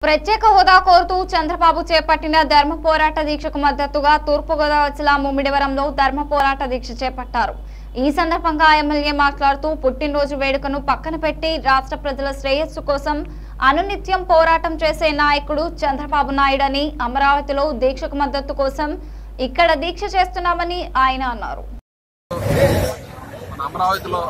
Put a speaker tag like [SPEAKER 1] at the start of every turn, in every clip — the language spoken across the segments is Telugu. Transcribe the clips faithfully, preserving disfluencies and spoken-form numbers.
[SPEAKER 1] ప్రత్యేక హోదా కోరుతూ చంద్రబాబు చేపట్టిన ధర్మ పోరాట దీక్షకు మద్దతుగా తూర్పు గోదావరి జిల్లా ముమ్మిడివరంలో ధర్మ పోరాట దీక్ష చేపట్టారు. ఈ సందర్భంగా ఎమ్మెల్యే మాట్లాడుతూ పుట్టినరోజు వేడుకను పక్కన పెట్టి రాష్ట్ర ప్రజల శ్రేయస్సు కోసం అనునిత్యం పోరాటం చేసే నాయకుడు చంద్రబాబు నాయుడని, అమరావతిలో దీక్షకు మద్దతు కోసం ఇక్కడ దీక్ష చేస్తున్నామని ఆయన అన్నారు.
[SPEAKER 2] అమరావతిలో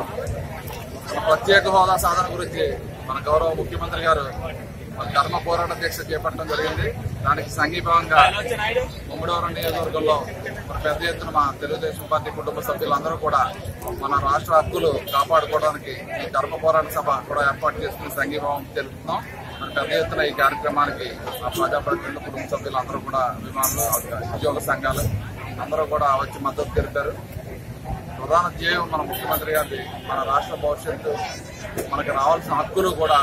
[SPEAKER 2] ప్రత్యేక హోదా సాధన గురించి మన గౌరవ ముఖ్యమంత్రి గారు ధర్మ పోరాట దీక్ష చేపట్టడం జరిగింది. దానికి సంఘీభావంగా ముమ్మిడివరం నియోజకవర్గంలో పెద్ద ఎత్తున మా తెలుగుదేశం పార్టీ కుటుంబ సభ్యులందరూ కూడా మన రాష్ట్ర హక్కులు కాపాడుకోవడానికి ఈ ధర్మ పోరాట సభ కూడా ఏర్పాటు చేసుకుని సంఘీభావం తెలుపుతున్నాం. మన పెద్ద ఎత్తున ఈ కార్యక్రమానికి ఆ ప్రజాప్రతినిధులు, కుటుంబ సభ్యులందరూ కూడా, అభిమానులు, ఉద్యోగ సంఘాలు అందరూ కూడా వచ్చి మద్దతు తెలిపారు. ప్రధాన ధ్యేయం మన ముఖ్యమంత్రి గారి మన రాష్ట్ర భవిష్యత్తు, మనకు రావాల్సిన హక్కులు కూడా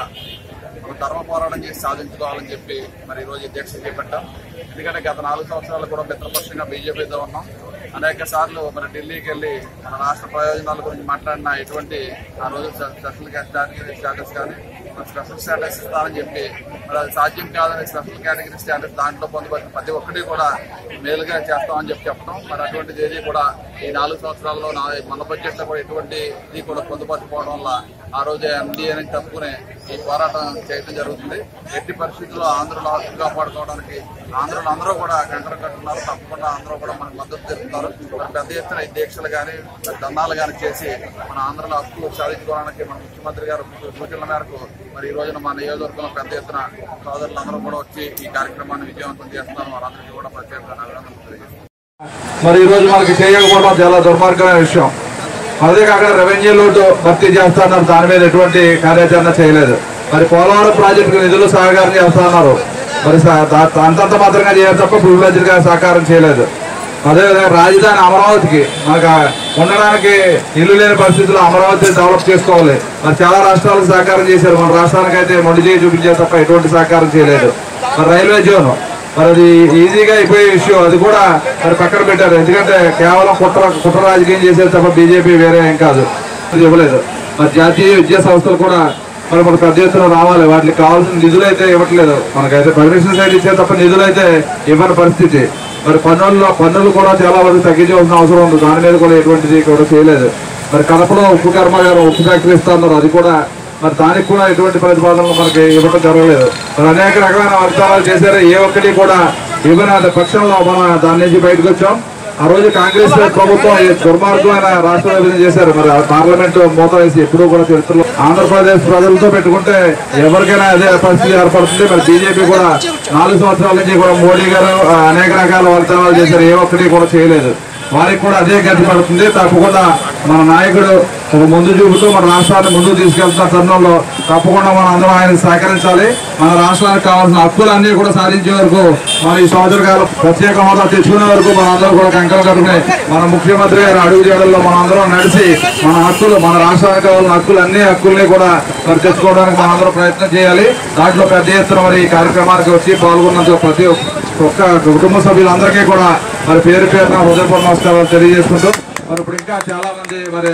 [SPEAKER 2] ధర్మ పోరాటం చేసి సాధించుకోవాలని చెప్పి మరి ఈరోజు దీక్ష చేపట్టాం. ఎందుకంటే గత నాలుగు సంవత్సరాలు కూడా మిత్రపక్షంగా బీజేపీతో ఉన్నాం. అనేక సార్లు మరి ఢిల్లీకి వెళ్లి మన రాష్ట్ర ప్రయోజనాల గురించి మాట్లాడిన ఎటువంటి ఆ రోజు స్పెషల్ కేటగిరీ స్టేటస్ కానీ స్పెషల్ స్టేటస్ ఇస్తానని చెప్పి మరి అది సాధ్యం కాదని స్పెషల్ కేటగిరీ స్టేటస్ దాంట్లో పొందుపరిచిన ప్రతి ఒక్కటి కూడా మేలుగా చేస్తామని చెప్పి చెప్పడం. మరి అటువంటిది ఏది కూడా ఈ నాలుగు సంవత్సరాల్లో మన బడ్జెట్ లో కూడా ఎటువంటి ఇది కూడా పొందుపరచుకోవడం వల్ల ఆ రోజు ఎన్డీఏని తప్పుకునే ఈ పోరాటం చేయడం జరుగుతుంది. ఎట్టి పరిస్థితుల్లో ఆంధ్రుల హక్కు కాపాడుకోవడానికి ఆంధ్రులు అందరూ కూడా కంకర కట్టున్నారు. తప్పకుండా అందరూ కూడా మనకు మద్దతు తెలుపుతారు. మరి పెద్ద ఎత్తున ఈ దీక్షలు కానీ దండాలు కానీ చేసి మన ఆంధ్రుల హక్కు సాధించుకోవడానికి మన ముఖ్యమంత్రి గారు సూచనల మేరకు మరి ఈ రోజున మన నియోజకవర్గంలో పెద్ద ఎత్తున సోదరులందరూ కూడా వచ్చి ఈ కార్యక్రమాన్ని విజయవంతం చేస్తున్నారు. వారందరికీ కూడా ప్రత్యేక అభినందనలు తెలియజేస్తున్నారు.
[SPEAKER 3] మరి ఈ రోజు మనకి చేయకపోవడం చాలా దుర్మార్గమైన విషయం. అదే కాక రెవెన్యూ లోటు భర్తీ చేస్తున్నారు, దాని మీద ఎటువంటి కార్యాచరణ చేయలేదు. మరి పోలవరం ప్రాజెక్టుకు నిధులు సహకారం చేస్తున్నారు, మరి అంతంత మాత్రంగా చేయాలి తప్ప ఫుల్ బడ్జెట్గా సహకారం చేయలేదు. అదేవిధంగా రాజధాని అమరావతికి మనకు ఉండడానికి ఇల్లు లేని పరిస్థితుల్లో అమరావతి డెవలప్ చేసుకోవాలి. మరి చాలా రాష్ట్రాలకు సహకారం చేశారు, మన రాష్ట్రానికి అయితే మొండి చేయి చూపించే తప్ప ఎటువంటి సహకారం చేయలేదు. మరి రైల్వే జోన్ మరి అది ఈజీగా అయిపోయే విషయం, అది కూడా మరి పక్కన పెట్టారు. ఎందుకంటే కేవలం కుట్ర కుట్ర రాజకీయం చేసేది తప్ప బీజేపీ వేరే ఏం కాదు, ఇవ్వలేదు. మరి జాతీయ విద్యా సంస్థలు కూడా మరి మనకు పెద్ద ఎత్తున రావాలి, వాటికి కావాల్సిన నిధులు అయితే ఇవ్వట్లేదు. మనకైతే పర్మిషన్ సైడ్ ఇచ్చే తప్ప నిధులు అయితే ఇవ్వని పరిస్థితి. మరి పన్నుల్లో పన్నులు కూడా చాలా వరకు తగ్గించాల్సిన అవసరం ఉంది, దాని మీద కూడా ఎటువంటిది కూడా చేయలేదు. మరి కడపలో ఉప్పు కర్మాగారం ఉప్పు ఫ్యాక్టరీ ఇస్తున్నారు, అది కూడా మరి దానికి కూడా ఎటువంటి ప్రతిపాదనలు మనకి ఇవ్వడం జరగలేదు. మరి అనేక రకమైన వాగ్దానాలు చేశారు, ఏ ఒక్కటి కూడా ఇవ్వని పక్షంలో మనం దాని నుంచి బయటకు వచ్చాం. ఆ రోజు కాంగ్రెస్ ప్రభుత్వం దుర్మార్గమైన రాష్ట్ర విభజన చేశారు. మరి పార్లమెంటు మూత వేసి ఎప్పుడూ కూడా చరిత్రలో ఆంధ్రప్రదేశ్ ప్రజలతో పెట్టుకుంటే ఎవరికైనా అదే పరిస్థితి ఏర్పడుతుంది. మరి బీజేపీ కూడా నాలుగు సంవత్సరాల నుంచి కూడా మోడీ గారు అనేక రకాల వాగ్దానాలు చేశారు, ఏ ఒక్కటి కూడా చేయలేదు. వారికి కూడా అదే గతి పడుతుంది. తప్పకుండా మన నాయకుడు ఒక ముందు చూపుతూ మన రాష్ట్రాన్ని ముందుకు తీసుకెళ్తున్న తరుణంలో తప్పకుండా మనం అందరం ఆయనకు సహకరించాలి. మన రాష్ట్రానికి కావాల్సిన హక్కులన్నీ కూడా సాధించే వరకు, మన ఈ సంవత్సర కాలం ప్రత్యేక హోదా తెచ్చుకునే వరకు మన అందరూ కూడా కంకణం కట్టుకుని మన ముఖ్యమంత్రి గారు అడుగు జాడల్లో మన అందరం నడిచి మన హక్కులు, మన రాష్ట్రానికి కావాల్సిన హక్కులు అన్ని హక్కుల్ని కూడా మరి తెచ్చుకోవడానికి మన అందరూ ప్రయత్నం చేయాలి. దాంట్లో పెద్ద ఎత్తున మరి ఈ కార్యక్రమానికి వచ్చి పాల్గొన్నందుకు ప్రతి ఒక్క కుటుంబ సభ్యులందరికీ కూడా మరి పేరు పేరున హృదయపూర్వక నమస్కారాలు తెలియజేసుకుంటూ మరి ఇప్పుడు ఇంకా చాలా మంది మరి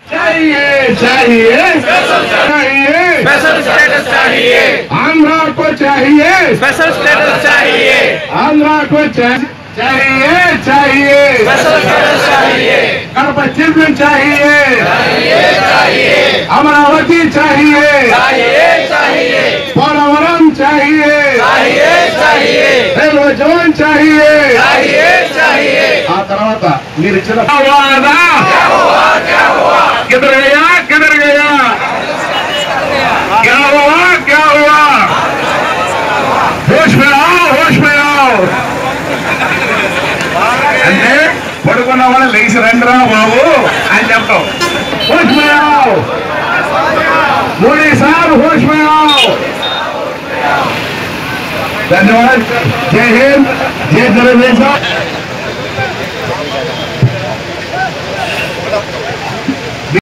[SPEAKER 4] आंध्रा को चाहिए स्पेशल स्टेटस चाहिए, आंध्रा को चाहिए चाहिए स्पेशल स्टेटस चाहिए, कड़प चिल्ड्रन चाहिए चाहिए, अमरावती चाहिए चाहिए, पोलवरम चाहिए चाहिए, रेलवे जोन चाहिए चाहिए. आ तरह మీరు ఇచ్చిన किधर गया किधर गया क्या हुआ क्या हुआ, होश में आओ होश में आओ అంటే పడుకున్న వాళ్ళు లేచి రండిరా బాబు అని చెప్తాం. होश में आओ मोदी साहब, होश में आओ. धन्यवाद. जय हिंद, जय తెలుగుదేశం.